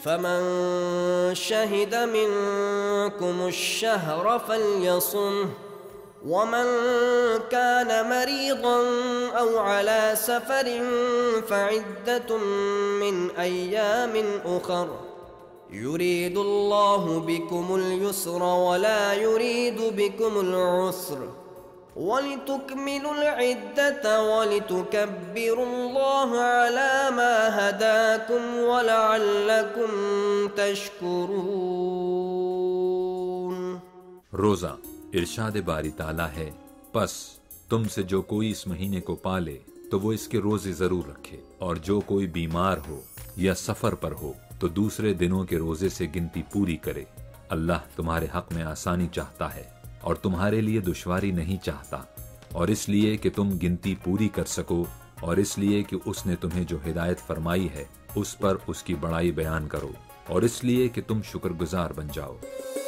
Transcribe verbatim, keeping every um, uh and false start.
फमन शहिद मिनकुमुश्शहर फल्यसुमह वमन कान मरीदन औ अला सफरिन फइद्दतुम मिन अय्यामिन उखर युरीदुल्लाहु बिकुमुल युस्र वला युरीदु बिकुमुल उस्र वलितुकमिलुल इद्दत वलितुकब्बिरुल्लाह अला मा हदाकुम वलअल्लकुम तशकुरून। रोज़ा इरशाद बारी ताला है, बस तुमसे जो कोई इस महीने को पाले तो वो इसके रोजे जरूर रखे, और जो कोई बीमार हो या सफर पर हो तो दूसरे दिनों के रोजे से गिनती पूरी करे। अल्लाह तुम्हारे हक में आसानी चाहता है और तुम्हारे लिए दुश्वारी नहीं चाहता, और इसलिए कि तुम गिनती पूरी कर सको, और इसलिए कि उसने तुम्हें जो हिदायत फरमाई है उस पर उसकी बड़ाई बयान करो, और इसलिए कि तुम शुक्रगुजार बन जाओ।